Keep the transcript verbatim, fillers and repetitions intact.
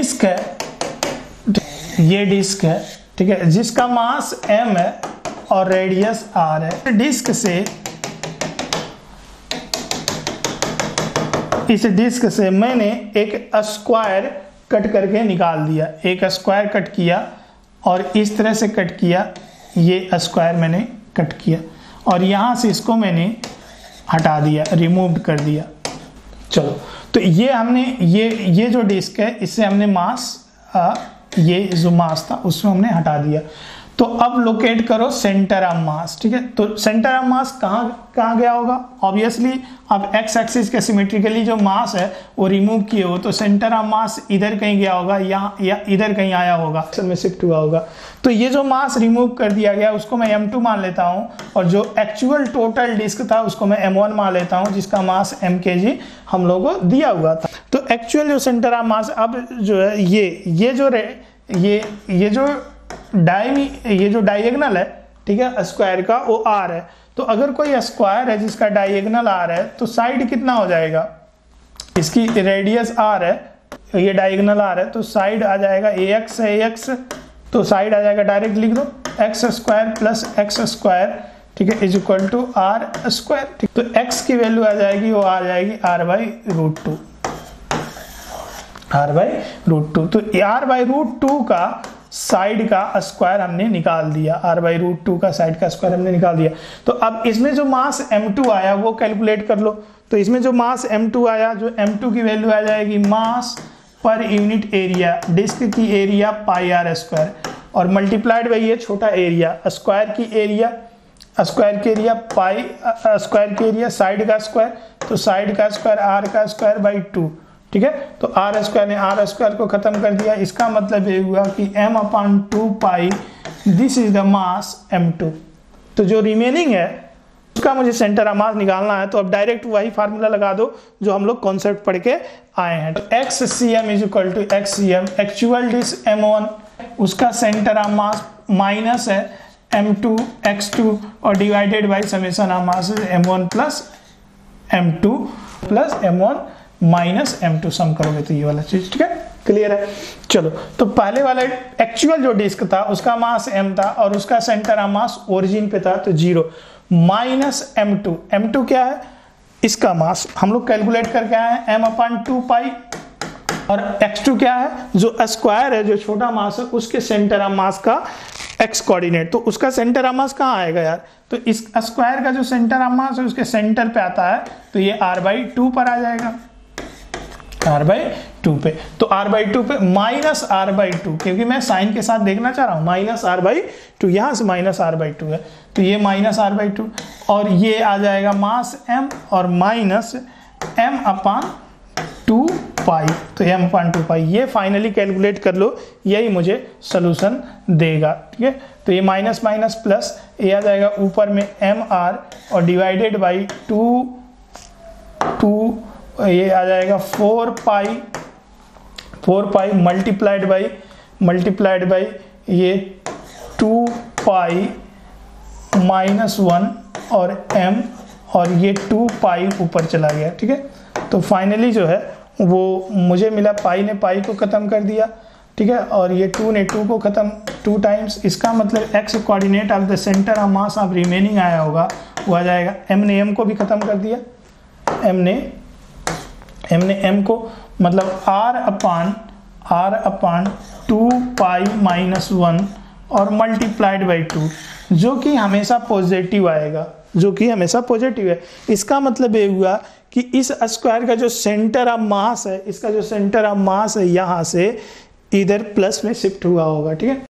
Disc है, ये disc है, ठीक है, जिसका मास m है और रेडियस r है। डिस्क से इस डिस्क से मैंने एक स्क्वायर कट करके निकाल दिया, एक स्क्वायर कट किया और इस तरह से कट किया, ये स्क्वायर मैंने कट किया और यहाँ से इसको मैंने हटा दिया, रिमूव कर दिया। चलो, तो ये हमने ये ये जो डिस्क है इससे हमने मास आ, ये जो मास था उसको हमने हटा दिया। तो अब लोकेट करो सेंटर ऑफ मास, ठीक है। तो सेंटर ऑफ मास कहाँ कहाँ गया होगा? ऑब्वियसली अब एक्स एक्सिस के सिमेट्रिकली जो मास है वो रिमूव किए हो, तो सेंटर ऑफ मास इधर कहीं गया होगा या या इधर कहीं आया होगा, अक्सर में शिफ्ट हुआ होगा। तो ये जो मास रिमूव कर दिया गया उसको मैं एम टू मान लेता हूँ और जो एक्चुअल टोटल डिस्क था उसको मैं एम वन मान लेता हूँ, जिसका मास एम के जी हम लोगों को दिया हुआ था। तो एक्चुअल जो सेंटर ऑफ मास अब जो है ये ये जो ये ये जो डायमी ये जो डायगोनल है, ठीक है, स्क्वायर का वो आर है। तो अगर कोई स्क्वायर है जिसका डायगोनल आर है तो साइड कितना हो जाएगा? इसकी रेडियस आर है, ये डायगोनल आर है, तो साइड आ जाएगा ए एक्स है, ए एक्स, तो साइड आ जाएगा, डायरेक्ट लिख दो x square plus x square, ठीक है, is equal to r square. ठीक, तो एक्स की वैल्यू आ जाएगी, वो आ जाएगी r by root two, r by root two. तो आर बाई रूट टू का साइड का स्क्वायर हमने निकाल दिया, आर बाई रूट टू का साइड का स्क्वायर हमने निकाल दिया। तो अब इसमें जो मास एम टू आया वो कैलकुलेट कर लो। तो इसमें जो मास एम टू आया, जो एम टू की वैल्यू आ जाएगी mass per unit area, disc की एरिया पाई आर स्क्वायर और मल्टीप्लाइड बाई ये छोटा एरिया, स्क्वायर की एरिया, स्क्वायर की एरिया पाई स्क्वायर की एरिया, साइड का स्क्वायर, तो साइड का स्क्वायर आर का स्क्वायर बाई टू, ठीक है। तो आर स्क्वायर ने आर स्क्वायर को खत्म कर दिया। इसका मतलब ये हुआ कि m upon two pi this is the mass m two. तो जो रिमेनिंग है उसका मुझे सेंटर ऑफ मास निकालना है, तो अब डायरेक्ट वही फार्मूला लगा दो जो हम लोग कॉन्सेप्ट पढ़ के आए हैं। तो x c m is equal to x c m, actual disc m one, उसका सेंटर ऑफ मास माइनस है एम टू एक्स टू और divided by summation of mass m one plus m two plus m one minus m two, sum करोगे तो ये वाला चीज, ठीक है, क्लियर है। चलो, तो पहले वाला एक्चुअल जो डिस्क था उसका मास m था और उसका सेंटर ऑफ मास ओरिजिन पे था, तो zero minus m two, m two क्या है? इसका मास हम लोग कैलकुलेट करके आए हैं m अपॉन टू पाई, और एक्स टू क्या है? जो स्क्वायर है, जो छोटा मास है, उसके सेंटर ऑफ मास का एक्स कोऑर्डिनेट, तो उसका सेंटर ऑफ मास कहाँ आएगा यार? तो इस स्क्वायर का जो सेंटर ऑफ मास है उसके सेंटर पे आता है, तो ये आर बाई टू पर आ जाएगा, आर बाई टू पे। तो आर बाई टू पे माइनस आर बाई टू, क्योंकि मैं साइन के साथ देखना चाह रहा हूं, माइनस आर बाई टू, यहां से माइनस आर बाई टू है, तो ये माइनस आर बाई टू और ये आ जाएगा मास m और minus m upon two pi, तो m अपॉन टू पाई। ये फाइनली कैलकुलेट कर लो, यही मुझे सोल्यूशन देगा, ठीक है। तो ये माइनस माइनस प्लस, ये आ जाएगा ऊपर में एम आर और डिवाइडेड बाई टू टू, ये आ जाएगा four pi, four pi multiplied by multiplied by ये टू पाई माइनस वन और m और ये टू पाई ऊपर चला गया, ठीक है। तो फाइनली जो है वो मुझे मिला, पाई ने पाई को ख़त्म कर दिया, ठीक है, और ये टू ने टू को ख़त्म टू टाइम्स। इसका मतलब x coordinate of the centre of mass of remaining आया होगा, वो आ जाएगा, m ने m को भी ख़त्म कर दिया, m ने m ने m को, मतलब r upon r upon two pi minus one और मल्टीप्लाइड बाई टू, जो कि हमेशा पॉजिटिव आएगा, जो कि हमेशा पॉजिटिव है। इसका मतलब ये हुआ कि इस स्क्वायर का जो सेंटर ऑफ मास है, इसका जो सेंटर ऑफ मास है यहाँ से इधर प्लस में शिफ्ट हुआ होगा, ठीक है।